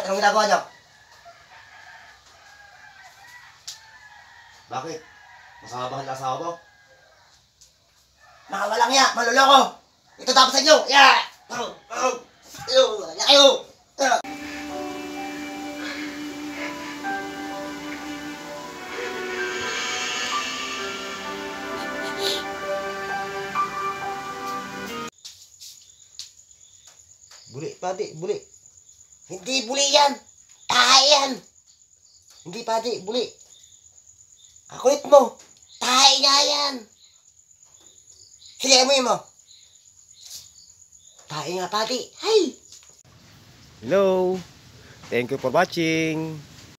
Bakit? Anong ginagawa niyo? Bakit? Masama ba ang asawa mo? Mga walang ya, maluloko! Ito dapat sa inyo! Yeah! Kayo! Buli, pati, buli. Hindi buli yan! Tae yan! Hindi pati, buli. Kakulit mo! Tae nga yan! Sige, amoy mo! Tae nga pati! Hay! Hello. Thank you for watching.